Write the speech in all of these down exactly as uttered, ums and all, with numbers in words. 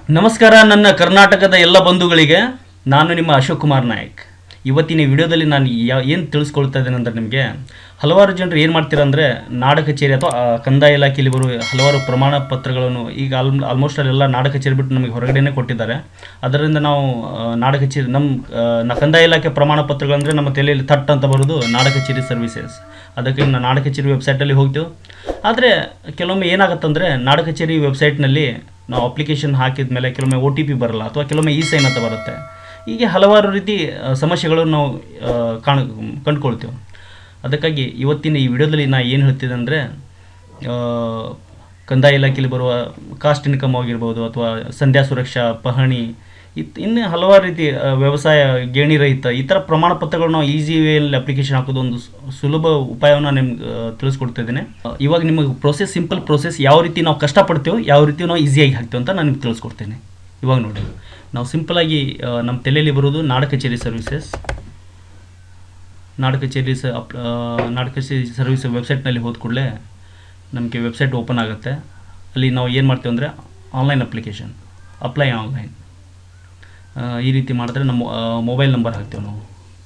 ನಮಸ್ಕಾರ ನನ್ನ ಕರ್ನಾಟಕದ ಎಲ್ಲ ಬಂಧುಗಳಿಗೆ ನಾನು ನಿಮ್ಮ ಅಶೋಕ್ ಕುಮಾರ್ ನಾಯಕ್ ಇವತ್ತಿನ ವಿಡಿಯೋದಲ್ಲಿ ನಾನು ಏನು ತಿಳಿಸ್ಕೊಳ್ತಾ ಇದ್ದೇನೆ ಅಂದ್ರೆ ನಿಮಗೆ ಹಲವಾರು ಜನರು ಏನು ಮಾಡ್ತೀರಾ ಅಂದರೆ ನಾಡ ಕಚೇರಿ ಅಥವಾ ಕಂದಾಯ ಇಲಾಖೆಯಲ್ಲಿ ಬರುವ ಹಲವಾರು ಪ್ರಮಾಣ ಪತ್ರಗಳನ್ನು ಈಗ ಆಲ್ ಆಲ್ಮೋಸ್ಟ್ ಅಲ್ಲೆಲ್ಲ ನಾಡ ಕಚೇರಿ ಬಿಟ್ಟು ನಮಗೆ ಹೊರಗಡೆನೇ ಕೊಟ್ಟಿದ್ದಾರೆ. ಅದರಿಂದ ನಾವು ನಾಡ ಕಚೇರಿ ನಮ್ಮ ಕಂದಾಯ ಇಲಾಖೆ ಪ್ರಮಾಣ ಪತ್ರಗಳಂದರೆ ನಮ್ಮ ತಲೆಯಲ್ಲಿ ಥಟ್ ಅಂತ ಬರೋದು ನಾಡ ಕಚೇರಿ ಸರ್ವಿಸಸ್. ಅದಕ್ಕೆ ನಾವು ನಾಡ ಕಚೇರಿ ವೆಬ್ಸೈಟಲ್ಲಿ ಹೋಗ್ತೀವಿ. ಆದರೆ ಕೆಲವೊಮ್ಮೆ ಏನಾಗುತ್ತಂದರೆ ನಾಡ ಕಚೇರಿ ವೆಬ್ಸೈಟ್ನಲ್ಲಿ ನಾವು ಅಪ್ಲಿಕೇಶನ್ ಹಾಕಿದ ಮೇಲೆ ಕೆಲವೊಮ್ಮೆ ಒ ಟಿ ಪಿ ಬರಲ್ಲ ಅಥವಾ ಕೆಲವೊಮ್ಮೆ ಇ ಸೈನ್ ಅಂತ ಬರುತ್ತೆ. ಹೀಗೆ ಹಲವಾರು ರೀತಿ ಸಮಸ್ಯೆಗಳನ್ನು ನಾವು ಕಾಣ ಕಂಡುಕೊಳ್ತೇವೆ. ಅದಕ್ಕಾಗಿ ಇವತ್ತಿನ ಈ ವಿಡಿಯೋದಲ್ಲಿ ನಾನು ಏನು ಹೇಳ್ತಿದ್ದೆ ಅಂದರೆ ಕಂದಾಯ ಇಲಾಖೆಯಲ್ಲಿ ಬರುವ ಕಾಸ್ಟ್ ಇನ್ಕಮ್ ಆಗಿರ್ಬೋದು ಅಥವಾ ಸಂಧ್ಯಾ ಸುರಕ್ಷಾ ಪಹಣಿ ಇತ್ ಇನ್ನು ಹಲವಾರು ರೀತಿ ವ್ಯವಸಾಯ ಗೇಣಿ ರಹಿತ ಈ ಥರ ಪ್ರಮಾಣ ಪತ್ರಗಳು ನಾವು ಈಸಿ ವೇಯಲ್ಲಿ ಅಪ್ಲಿಕೇಶನ್ ಹಾಕೋದು ಒಂದು ಸುಲಭ ಉಪಾಯವನ್ನು ನಿಮ್ಗೆ ತಿಳಿಸ್ಕೊಡ್ತಿದ್ದೇನೆ. ಇವಾಗ ನಿಮಗೆ ಪ್ರೋಸೆಸ್ ಸಿಂಪಲ್ ಪ್ರೋಸೆಸ್ ಯಾವ ರೀತಿ ನಾವು ಕಷ್ಟಪಡ್ತೇವೆ ಯಾವ ರೀತಿ ನಾವು ಈಸಿಯಾಗಿ ಹಾಕ್ತೇವೆ ಅಂತ ನಾನು ನಿಮ್ಗೆ ತಿಳಿಸ್ಕೊಡ್ತೇನೆ. ಇವಾಗ ನೋಡಿ, ನಾವು ಸಿಂಪಲಾಗಿ ನಮ್ಮ ತಲೆಯಲ್ಲಿ ಬರೋದು ನಾಡ ಕಚೇರಿ ಸರ್ವಿಸಸ್. ನಾಡ ಕಚೇರಿ ಸ ಅಪ್ ನಾಡ ಕಚೇರಿ ಸರ್ವಿಸ್ ವೆಬ್ಸೈಟ್ನಲ್ಲಿ ಹೋದ ಕೂಡಲೇ ನಮಗೆ ವೆಬ್ಸೈಟ್ ಓಪನ್ ಆಗುತ್ತೆ. ಅಲ್ಲಿ ನಾವು ಏನು ಮಾಡ್ತೇವೆ ಅಂದರೆ ಆನ್ಲೈನ್ ಅಪ್ಲಿಕೇಶನ್ ಅಪ್ಲೈ ಆನ್ಲೈನ್ ಈ ರೀತಿ ಮಾಡಿದ್ರೆ ನಮ್ಮ ಮೊಬೈಲ್ ನಂಬರ್ ಹಾಕ್ತೇವೆ ನಾವು.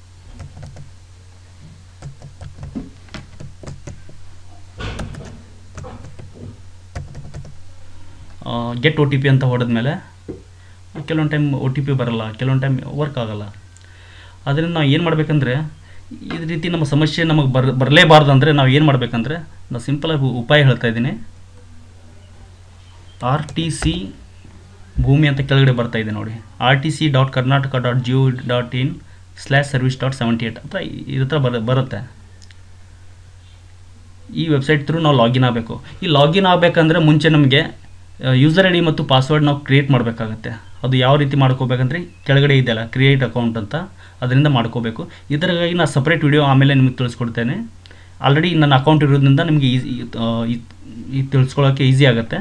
ಗೆಟ್ ಒ ಟಿ ಪಿ ಅಂತ ಹೊಡೆದ್ಮೇಲೆ ಕೆಲವೊಂದು ಟೈಮ್ ಒ ಟಿ ಪಿ ಬರಲ್ಲ, ಕೆಲವೊಂದು ಟೈಮ್ ವರ್ಕ್ ಆಗೋಲ್ಲ. ಅದರಿಂದ ನಾವು ಏನು ಮಾಡಬೇಕಂದ್ರೆ ಈ ರೀತಿ ನಮ್ಮ ಸಮಸ್ಯೆ ನಮಗೆ ಬರ ಬರಲೇಬಾರ್ದು ಅಂದರೆ ನಾವು ಏನು ಮಾಡಬೇಕಂದ್ರೆ ನಾವು ಸಿಂಪಲಾಗಿ ಉಪಾಯ ಹೇಳ್ತಾ ಇದ್ದೀನಿ. ಆರ್ ಟಿ ಸಿ ಭೂಮಿ ಅಂತ ಕೆಳಗಡೆ ಬರ್ತಾ ಇದೆ ನೋಡಿ, R T C dot Karnataka dot go dot in slash service dot seventy eight ಅಂತ ಇದ್ರ ಥರ ಬರ ಬರುತ್ತೆ. ಈ ವೆಬ್ಸೈಟ್ ಥ್ರೂ ನಾವು ಲಾಗಿನ್ ಆಗಬೇಕು. ಈ ಲಾಗಿನ್ ಆಗಬೇಕಂದ್ರೆ ಮುಂಚೆ ನಮಗೆ ಯೂಸರ್ ಐ ಡಿ ಮತ್ತು ಪಾಸ್ವರ್ಡ್ ನಾವು ಕ್ರಿಯೇಟ್ ಮಾಡಬೇಕಾಗತ್ತೆ. ಅದು ಯಾವ ರೀತಿ ಮಾಡ್ಕೋಬೇಕಂದ್ರೆ ಕೆಳಗಡೆ ಇದೆಯಲ್ಲ ಕ್ರಿಯೇಟ್ ಅಕೌಂಟ್ ಅಂತ, ಅದರಿಂದ ಮಾಡ್ಕೋಬೇಕು. ಇದರಾಗಿ ನಾನು ಸಪ್ರೇಟ್ ವಿಡಿಯೋ ಆಮೇಲೆ ನಿಮಗೆ ತಿಳಿಸ್ಕೊಡ್ತೇನೆ. ಆಲ್ರೆಡಿ ನನ್ನ ಅಕೌಂಟ್ ಇರೋದ್ರಿಂದ ನಿಮಗೆ ಈಸಿ ತಿಳಿಸ್ಕೊಳ್ಳೋಕ್ಕೆ ಈಸಿ ಆಗುತ್ತೆ.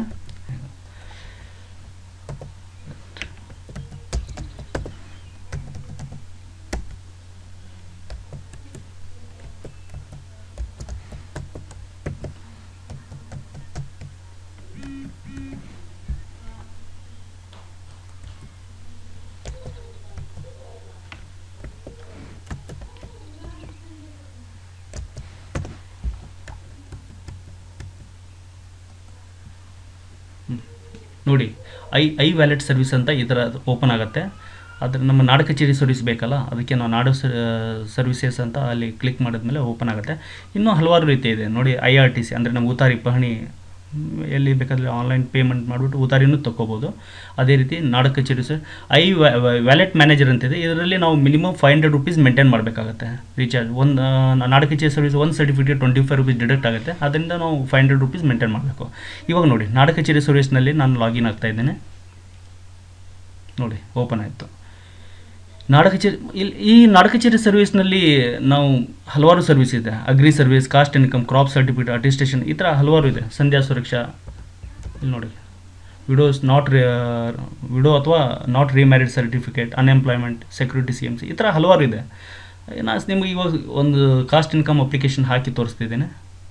ನೋಡಿ, ಐ ಐ ವ್ಯಾಲೆಟ್ ಸರ್ವಿಸ್ ಅಂತ ಈ ಥರ ಓಪನ್ ಆಗುತ್ತೆ. ಅದ್ರ ನಮ್ಮ ನಾಡ ಕಚೇರಿ ಸರ್ವಿಸ್ ಬೇಕಲ್ಲ, ಅದಕ್ಕೆ ನಾವು ನಾಡು ಸರ್ವಿಸಸ್ ಅಂತ ಅಲ್ಲಿ ಕ್ಲಿಕ್ ಮಾಡಿದ್ಮೇಲೆ ಓಪನ್ ಆಗುತ್ತೆ. ಇನ್ನೂ ಹಲವಾರು ರೀತಿ ಇದೆ ನೋಡಿ. ಐ ಆರ್ ಟಿ ಸಿ ಅಂದರೆ ನಮ್ಮ ಉತಾರಿ ಪಹಣಿ ಎಲ್ಲಿ ಬೇಕಾದರೆ ಆನ್ಲೈನ್ ಪೇಮೆಂಟ್ ಮಾಡಿಬಿಟ್ಟು ಉತಾರಿನೂ ತೊಗೋಬೋದು. ಅದೇ ರೀತಿ ನಾಡ ಕಚೇರಿ ಸರ್ ಐ ವ್ಯಾಲೆಟ್ ಮ್ಯಾನೇಜರ್ ಅಂತಿದೆ. ಇದರಲ್ಲಿ ನಾವು minimum five hundred rupees maintain ಮಾಡಬೇಕಾಗತ್ತೆ ರೀಚಾರ್ಜ್. ಒಂದು ನಾಡ ಕಚೇರಿ ಸರ್ವಿಸ್ ಒಂದು certificate twenty five rupees deduct ಆಗುತ್ತೆ. ಅದರಿಂದ ನಾವು ಫೈವ್ ಹಂಡ್ರೆಡ್ ರುಪೀಸ್ ಮೇಂಟೈನ್ ಮಾಡಬೇಕು. ಇವಾಗ ನೋಡಿ, ನಾಡ ಕಚೇರಿ ಸರ್ವಿಸ್ನಲ್ಲಿ ನಾನು ಲಾಗಿನ್ ಆಗ್ತಾ ಇದ್ದೇನೆ. ನೋಡಿ, ಓಪನ್ ಆಯಿತು ನಾಡ ಕಚೇರಿ. ಇಲ್ಲಿ ಈ ನಾಡ ಕಚೇರಿ ಸರ್ವಿಸ್ನಲ್ಲಿ ನಾವು ಹಲವಾರು ಸರ್ವಿಸ್ ಇದೆ. Agri service, caste income, crop certificate, attestation ಈ ಥರ ಹಲವಾರು ಇದೆ. ಸಂಧ್ಯಾ ಸುರಕ್ಷಾ, ಇಲ್ಲಿ ನೋಡಿ ವಿಡೋಸ್ ನಾಟ್ ವಿಡೋ ಅಥವಾ not remarried certificate, unemployment, security C M C ಈ ಥರ ಹಲವಾರು ಇದೆ. ನಾನು ನಿಮಗೆ ಇವಾಗ ಒಂದು ಕಾಸ್ಟ್ ಇನ್ಕಮ್ ಅಪ್ಲಿಕೇಶನ್ ಹಾಕಿ ತೋರಿಸ್ತಿದ್ದೇನೆ.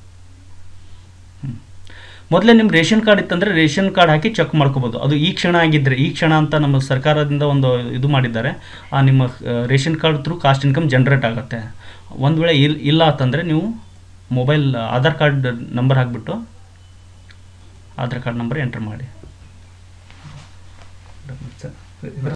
ಮೊದಲೇ ನಿಮ್ಮ ರೇಷನ್ ಕಾರ್ಡ್ ಇತ್ತಂದರೆ ರೇಷನ್ ಕಾರ್ಡ್ ಹಾಕಿ ಚೆಕ್ ಮಾಡ್ಕೋಬೋದು. ಅದು ಈ ಕ್ಷಣ ಆಗಿದ್ದರೆ, ಈ ಕ್ಷಣ ಅಂತ ನಮ್ಮ ಸರ್ಕಾರದಿಂದ ಒಂದು ಇದು ಮಾಡಿದ್ದಾರೆ. ಆ ನಿಮ್ಮ ration card through caste income generate ಆಗುತ್ತೆ. ಒಂದು ವೇಳೆ ಇಲ್ಲ ಇಲ್ಲ ಅಂತಂದರೆ ನೀವು ಮೊಬೈಲ್ ಆಧಾರ್ ಕಾರ್ಡ್ ನಂಬರ್ ಹಾಕಿಬಿಟ್ಟು ಆಧಾರ್ ಕಾರ್ಡ್ ನಂಬರ್ ಎಂಟರ್ ಮಾಡಿ.